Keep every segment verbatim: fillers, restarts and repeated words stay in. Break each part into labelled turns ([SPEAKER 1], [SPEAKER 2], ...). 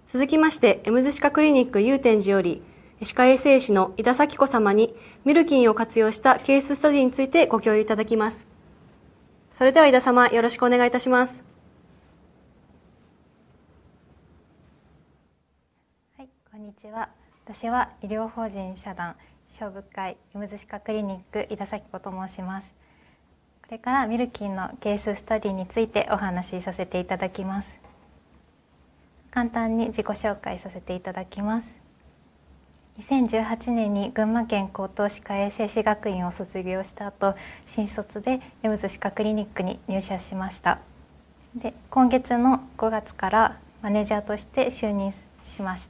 [SPEAKER 1] 続きまして、エムズ歯科クリニック祐天寺より、歯科衛生士の井田咲子様にミルキンを活用したケーススタディについてご共有いただきます。それでは井田様、よろしくお願いいたします。
[SPEAKER 2] はい、こんにちは。私は医療法人社団小部会エムズ歯科クリニック井田咲子と申します。これからミルキンのケーススタディについてお話しさせていただきます。簡単に自己紹介させていただきます。にせんじゅうはちねんに群馬県高等歯科衛生士学院を卒業した後、新卒でエムズ歯科クリニックに入社しました。で、今月のごがつからマネージャーとして就任しました。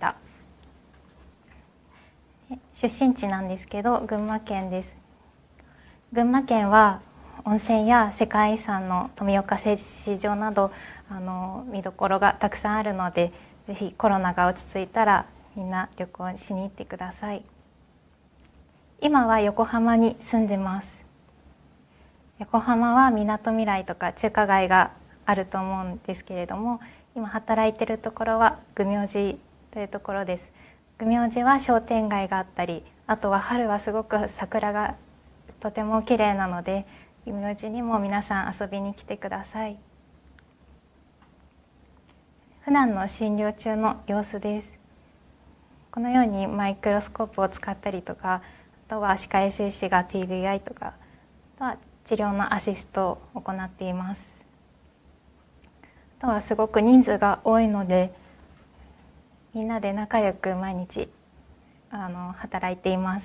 [SPEAKER 2] 出身地なんですけど、群馬県です。群馬県は温泉や世界遺産の富岡製糸場などあの見どころがたくさんあるので、ぜひコロナが落ち着いたらみんな旅行しに行ってください。今は横浜に住んでます。横浜はみなとみらいとか中華街があると思うんですけれども、今働いているところは愚明寺というところです。愚明寺は商店街があったり、あとは春はすごく桜がとても綺麗なので、愚明寺にも皆さん遊びに来てください。普段の診療中の様子です。このようにマイクロスコープを使ったりとか、あとは歯科衛生士が ティービーアイ とか、あとは治療のアシストを行っています。あとはすごく人数が多いので、みんなで仲良く毎日あの働いています。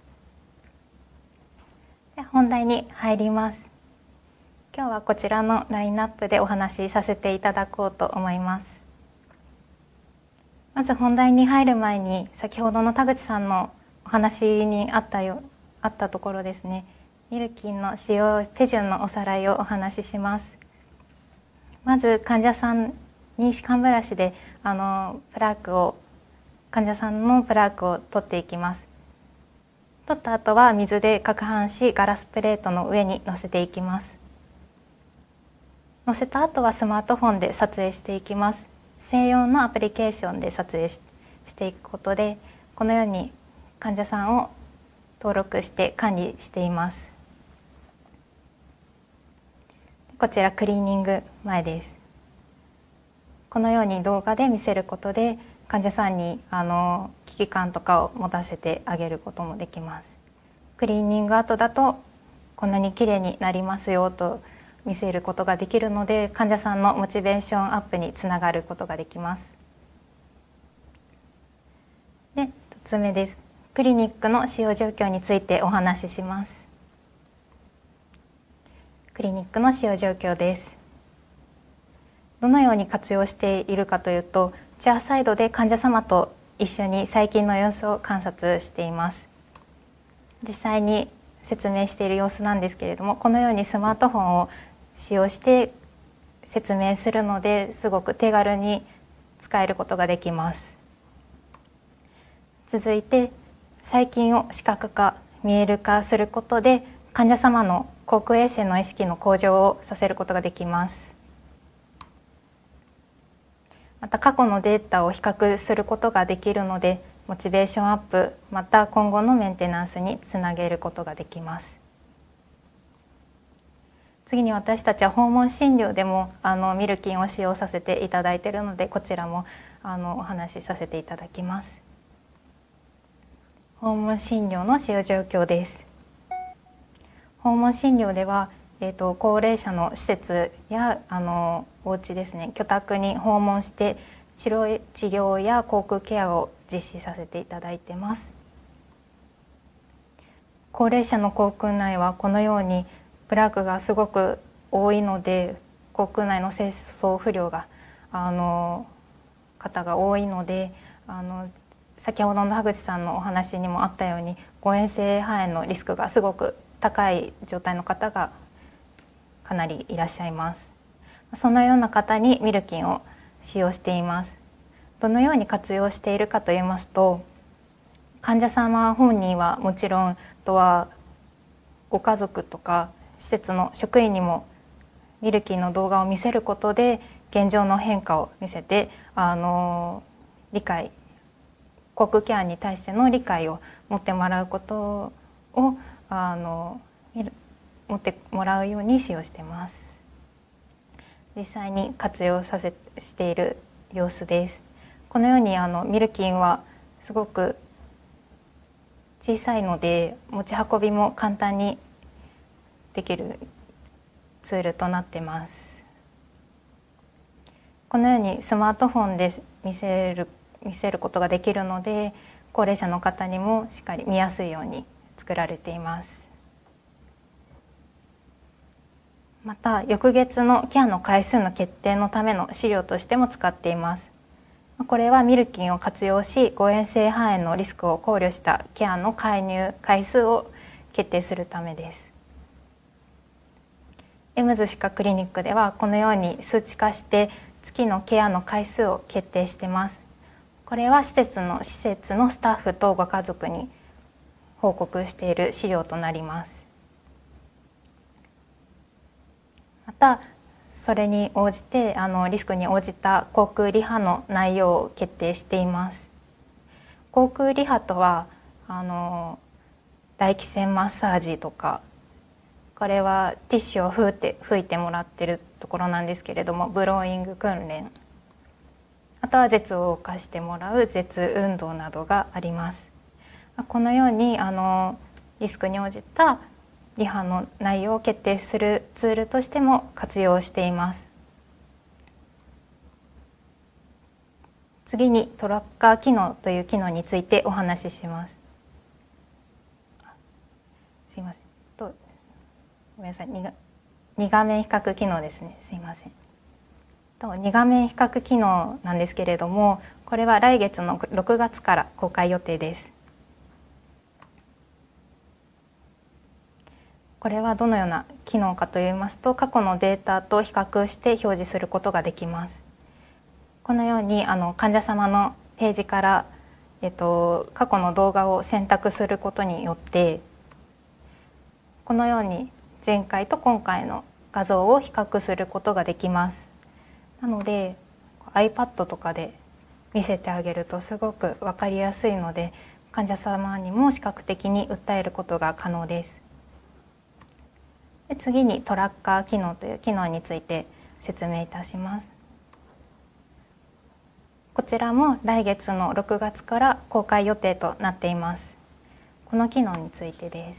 [SPEAKER 2] で、本題に入ります。今日はこちらのラインナップでお話しさせていただこうと思います。まず本題に入る前に、先ほどの田口さんのお話にあったよあったところですね、ミルキンの使用手順のおさらいをお話しします。まず患者さんに歯間ブラシであのプラークを患者さんのプラークを取っていきます。取った後は水で攪拌し、ガラスプレートの上に乗せていきます。乗せた後はスマートフォンで撮影していきます。専用のアプリケーションで撮影ししていくことで、このように患者さんを登録して管理しています。こちらクリーニング前です。このように動画で見せることで、患者さんにあの危機感とかを持たせてあげることもできます。クリーニング後だとこんなに綺麗になりますよと見せることができるので、患者さんのモチベーションアップにつながることができます。で、ふたつめです。クリニックの使用状況についてお話しします。クリニックの使用状況です。どのように活用しているかというと、チェアサイドで患者様と一緒に最近の様子を観察しています。実際に説明している様子なんですけれども、このようにスマートフォンを使用して説明するので、すごく手軽に使えることができます。続いて、細菌を視覚化、見える化することで、患者様の口腔衛生の意識の向上をさせることができます。また過去のデータを比較することができるので、モチベーションアップ、また今後のメンテナンスにつなげることができます。次に私たちは訪問診療でもあのミルキンを使用させていただいているので、こちらもあのお話しさせていただきます。訪問診療の使用状況です。訪問診療では、えーと、高齢者の施設やあのお家ですね、居宅に訪問して治療、治療や口腔ケアを実施させていただいています。高齢者の口腔内はこのようにプラークがすごく多いので、口腔内の清掃不良があの方が多いので、あの先ほどの田口さんのお話にもあったように、誤嚥性肺炎のリスクがすごく高い状態の方がかなりいらっしゃいます。そのような方にミルキンを使用しています。どのように活用しているかといいますと、患者様本人はもちろん、あとはご家族とか施設の職員にもミルキンの動画を見せることで現状の変化を見せて、あの理解、口腔ケアに対しての理解を持ってもらうことをあの持ってもらうように使用しています。実際に活用させしている様子です。このようにあのミルキンはすごく小さいので持ち運びも簡単にできるツールとなっています。このようにスマートフォンで見せる見せることができるので、高齢者の方にもしっかり見やすいように作られています。また翌月のケアの回数の決定のための資料としても使っています。これはミルキンを活用し、誤嚥性肺炎のリスクを考慮したケアの介入回数を決定するためです。エムズ歯科クリニックではこのように数値化して月のケアの回数を決定しています。これは施設の施設のスタッフとご家族に報告している資料となります。またそれに応じてあのリスクに応じた口腔リハの内容を決定しています。口腔リハとはあの唾液腺マッサージとか、これはティッシュを吹いて吹いてもらってるところなんですけれども、ブローイング訓練、あとは舌を動かしてもらう舌運動などがあります。このようにあのリスクに応じたリハの内容を決定するツールとしても活用しています。次にトラッカー機能という機能についてお話しします。すいません。とごめんなさい。に画面比較機能ですね。すいません。とに画面比較機能なんですけれども、これは来月のろくがつから公開予定です。これはどのような機能かといいますと、過去のデータと比較して表示することができます。このようにあの患者様のページから、えっと、過去の動画を選択することによって、このように前回と今回の画像を比較することができます。なので iPad とかで見せてあげるとすごく分かりやすいので、患者様にも視覚的に訴えることが可能です。で次にトラッカー機能という機能について説明いたします。こちらも来月のろくがつから公開予定となっています。この機能についてです。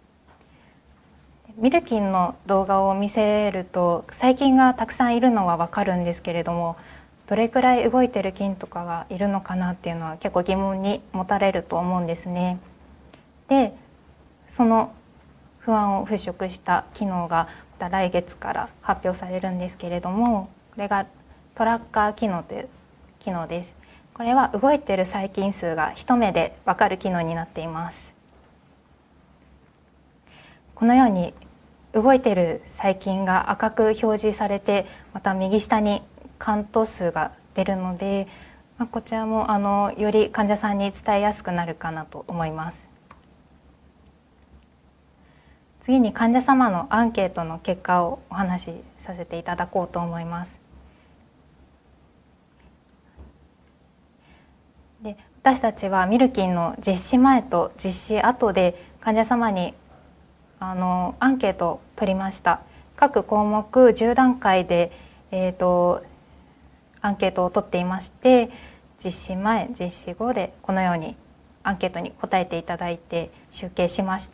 [SPEAKER 2] ミルキンの動画を見せると細菌がたくさんいるのはわかるんですけれども、どれくらい動いてる菌とかがいるのかなっていうのは結構疑問に持たれると思うんですね。で、その不安を払拭した機能がまた来月から発表されるんですけれども、これがトラッカー機能という機能です。これは動いている細菌数が一目で分かる機能になっています。このように動いている細菌が赤く表示されて、また右下にカウント数が出るので、まあ、こちらもあのより患者さんに伝えやすくなるかなと思います。次に患者様のアンケートの結果をお話しさせていただこうと思います。で、私たちはミルキンの実施前と実施後で患者様にあのアンケートを取りました。各項目じゅう段階で、えーと、アンケートを取っていまして、実施前実施後でこのようにアンケートに答えていただいて集計しました。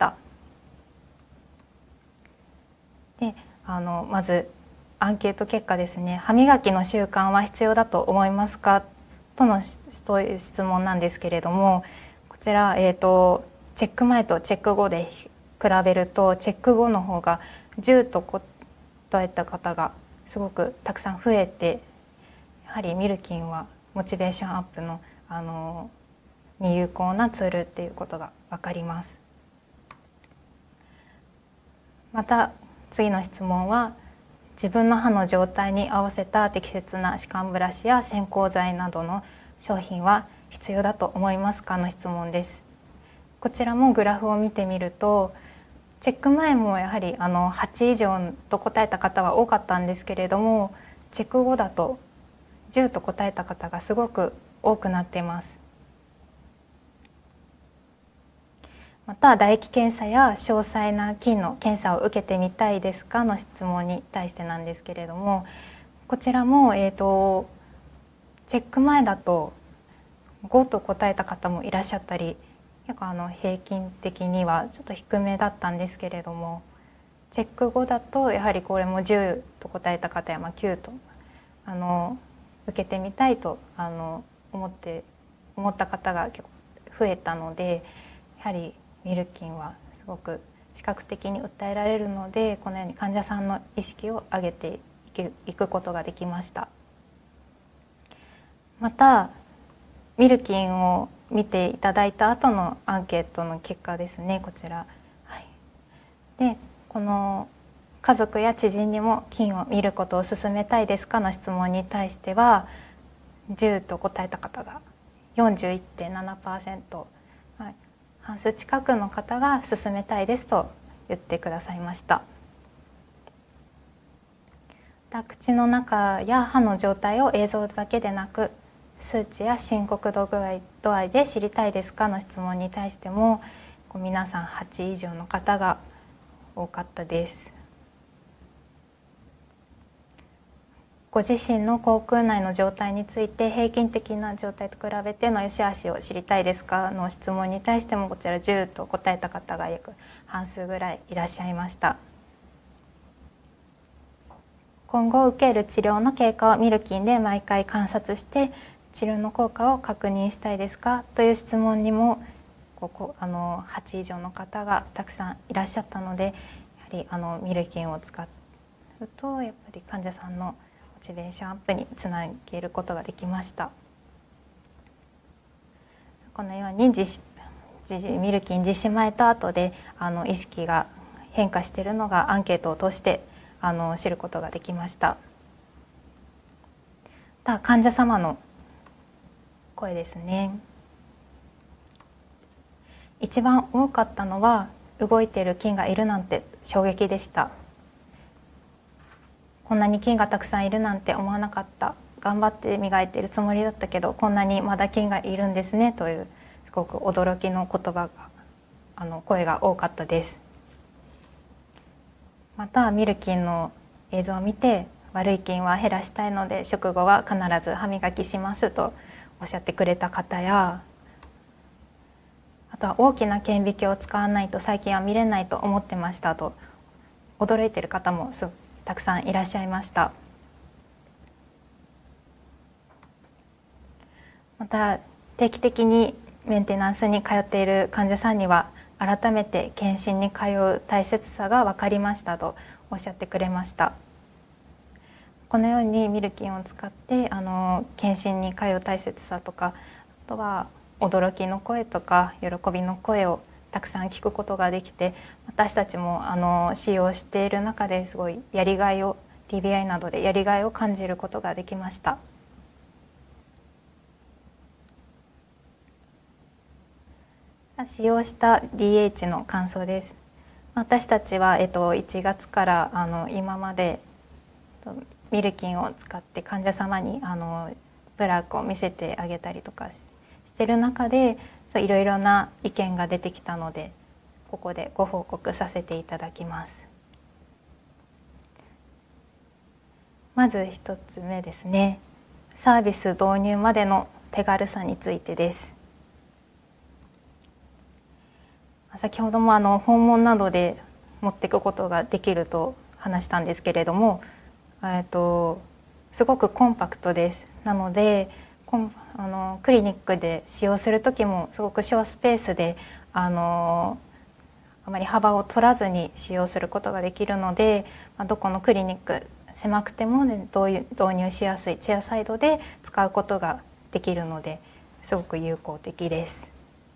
[SPEAKER 2] であのまずアンケート結果ですね。歯磨きの習慣は必要だと思いますかとのそういう質問なんですけれども、こちら、えーと、チェック前とチェック後で比べると、チェック後の方がじゅうと答えた方がすごくたくさん増えて、やはりミルキンはモチベーションアップの、あのに有効なツールっていうことが分かります。また次の質問は、自分の歯の状態に合わせた適切な歯間ブラシや洗口剤などの商品は必要だと思いますかの質問です。こちらもグラフを見てみると、チェック前もやはりあのはち以上と答えた方は多かったんですけれども、チェック後だとじゅうと答えた方がすごく多くなっています。また唾液検査や詳細な菌の検査を受けてみたいですかの質問に対してなんですけれども、こちらも、えーと、チェック前だとごと答えた方もいらっしゃったり、結構あの平均的にはちょっと低めだったんですけれども、チェック後だとやはりこれもじゅうと答えた方や、まあ、きゅうとあの受けてみたいとあの思って思った方が結構増えたので、やはりミルキンはすごく視覚的に訴えられるので、このように患者さんの意識を上げていくことができました。またミルキンを見ていただいた後のアンケートの結果ですね、こちら。はい、でこの家族や知人にも菌を見ることを勧めたいですかの質問に対しては、じゅうと答えた方が よんじゅういってんななパーセント、はい、半数近くの方が勧めたいですと言ってくださいました。口の中や歯の状態を映像だけでなく数値や深刻度具合度合いで知りたいですかの質問に対しても、皆さんはち以上の方が多かったです。ご自身の口腔内の状態について平均的な状態と比べての良し悪しを知りたいですかの質問に対しても、こちらじゅうと答えた方が約半数ぐらいいらっしゃいました。今後受ける治療の経過をミルキンで毎回観察して治療の効果を確認したいですかという質問にも、ここあのはち以上の方がたくさんいらっしゃったので、やはりあのミルキンを使うとやっぱり患者さんのモチベーションアップにつなげることができました。このように実ミルキン実施前と後であの意識が変化しているのがアンケートを通してあの知ることができました。た患者様の声ですね。一番多かったのは、動いている菌がいるなんて衝撃でした。こんなに菌がたくさんいるなんて思わなかった。頑張って磨いているつもりだったけど、こんなにまだ菌がいるんですねというすごく驚きの言葉があの声が多かったです。またミルキンの映像を見て、悪い菌は減らしたいので食後は必ず歯磨きしますとおっしゃってくれた方や、あとは大きな顕微鏡を使わないと最近は見れないと思ってましたと驚いている方もたくさんいらっしゃいました。また定期的にメンテナンスに通っている患者さんには、改めて検診に通う大切さが分かりましたとおっしゃってくれました。このようにミルキンを使ってあの検診に通う大切さとか、あとは驚きの声とか喜びの声をたくさん聞くことができて、私たちもあの使用している中ですごいやりがいを ティービーアイ などでやりがいを感じることができました。使用した ディーエイチ の感想です。私たちは、えっと、いちがつからあの今までミルキンを使って患者様にあのプラークを見せてあげたりとかしてる中で、いろいろな意見が出てきたので、ここでご報告させていただきます。まずひとつめですね。サービス導入までの手軽さについてです。先ほどもあの訪問などで持っていくことができると話したんですけれども、えっとすごくコンパクトです。なのでコンあのクリニックで使用する時もすごく小スペースであのあまり幅を取らずに使用することができるので、どこのクリニック狭くても導入しやすいチェアサイドで使うことができるので、すごく有効的です。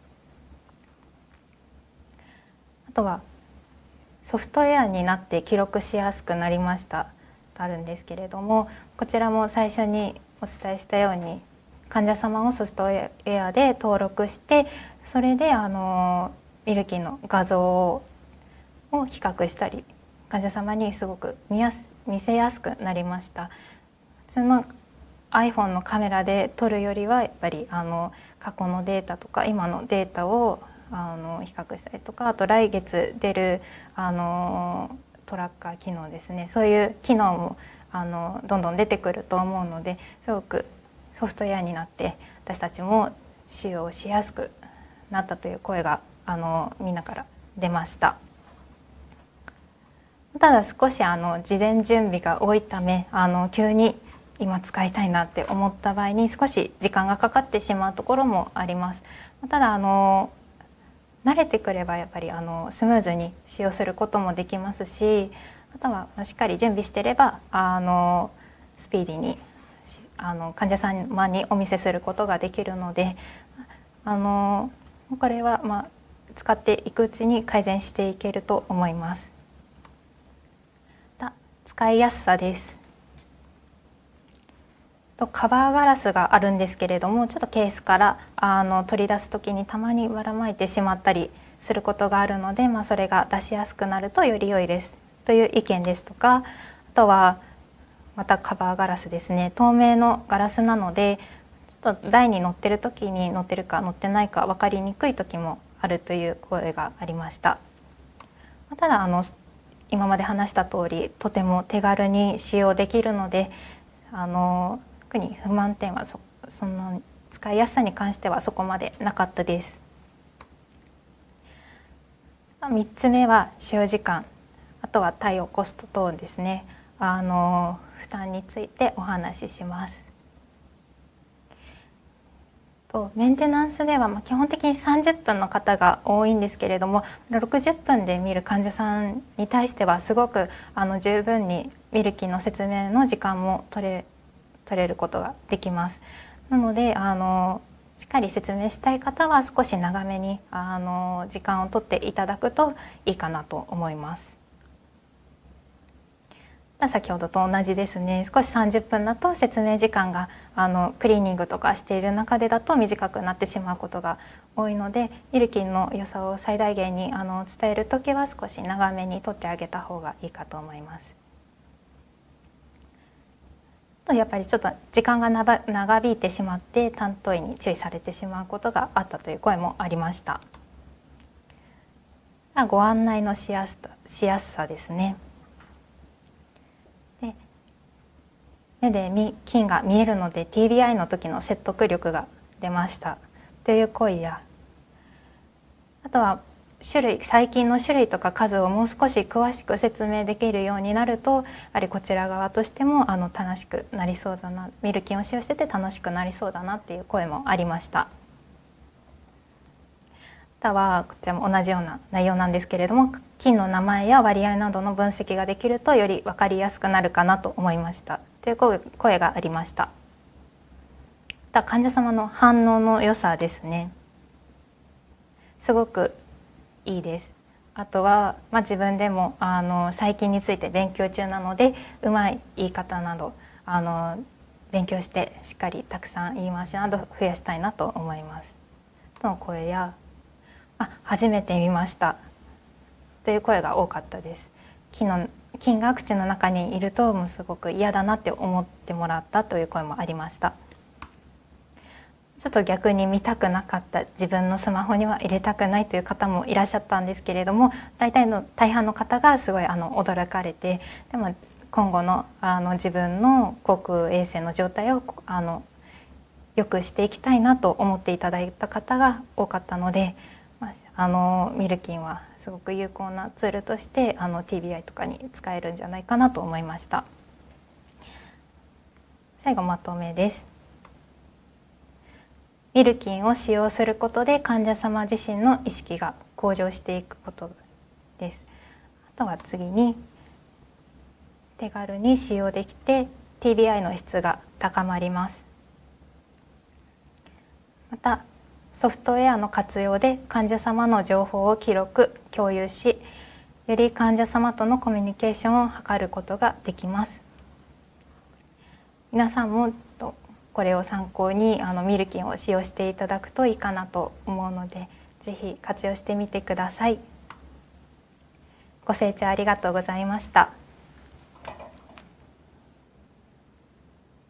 [SPEAKER 2] あとはソフトウェアになって記録しやすくなりましたとあるんですけれども、こちらも最初にお伝えしたように患者様をソフトウェアで登録して、それであのミルキンの画像を比較したり、患者様にすごく見やす見せやすくなりました。普通の iPhone のカメラで撮るよりはやっぱりあの過去のデータとか今のデータをあの比較したりとか、あと来月出るあのトラッカー機能ですね、そういう機能もあのどんどん出てくると思うので、すごくソフトウェアになって私たちも使用しやすくなったという声があのみんなから出ました。ただ少しあの事前準備が多いため、あの急に今使いたいなって思った場合に少し時間がかかってしまうところもあります。ただあの慣れてくればやっぱりあのスムーズに使用することもできますし、あとはしっかり準備していればあのスピーディーにあの患者様にお見せすることができるので、あのこれはまあ使っていくうちに改善していけると思います。使いやすさです。とカバーガラスがあるんですけれども、ちょっとケースからあの取り出す時にたまにばらまいてしまったりすることがあるので、まあ、それが出しやすくなるとより良いですという意見ですとか、あとはまたカバーガラスですね、透明のガラスなのでちょっと台に乗ってる時に乗ってるか乗ってないか分かりにくい時もあるという声がありました。ただあの今まで話した通りとても手軽に使用できるので、あの特に不満点は そ, その使いやすさに関してはそこまでなかったです。みっつめは使用時間、あとは対応コスト等ですね、あの負担についてお話しします。とメンテナンスでは、まあ、基本的にさんじゅっぷんの方が多いんですけれども、ろくじゅっぷんで見る患者さんに対してはすごくあの十分にミルキーの説明の時間も取れ取れることができます。なのであのしっかり説明したい方は少し長めにあの時間を取っていただくといいかなと思います。先ほどと同じですね、少しさんじゅっぷんだと説明時間があのクリーニングとかしている中でだと短くなってしまうことが多いので、ミルキンの良さを最大限にあの伝える時は少し長めに取ってあげた方がいいかと思います。とやっぱりちょっと時間が長引いてしまって担当医に注意されてしまうことがあったという声もありました。ご案内のしやすさ、しやすさですね。で目で菌が見えるので ティービーアイ の時の説得力が出ましたという声や、あとは種類細菌の種類とか数をもう少し詳しく説明できるようになると、やはりこちら側としてもあの楽しくなりそうだな、ミルキンを使用してて楽しくなりそうだなっていう声もありました。あとはこちらも同じような内容なんですけれども、菌の名前や割合などの分析ができるとより分かりやすくなるかなと思いましたという声がありました。また患者様の反応の良さですね、すごくいいです。あとは、まあ、自分でもあの細菌について勉強中なので、うまい言い方などあの勉強してしっかりたくさん言い回しなど増やしたいなと思いますとの声や、あ、初めて見ましたという声が多かったです。菌の菌が口の中にいるともうすごく嫌だなって思ってもらったという声もありました。ちょっと逆に見たくなかった、自分のスマホには入れたくないという方もいらっしゃったんですけれども、大体の大半の方がすごいあの驚かれて、でも今後のあの自分の口腔衛生の状態をあの良くしていきたいなと思っていただいた方が多かったので、あのミルキンはすごく有効なツールとしてあの ティービーアイ とかに使えるんじゃないかなと思いました。最後まとめです。ミルキンを使用することで患者様自身の意識が向上していくことです。あとは次に手軽に使用できて ティービーアイ の質が高まります。またソフトウェアの活用で患者様の情報を記録・共有し、より患者様とのコミュニケーションを図ることができます。皆さんもこれを参考にあのミルキンを使用していただくといいかなと思うので、ぜひ活用してみてください。ご清聴ありがとうございました。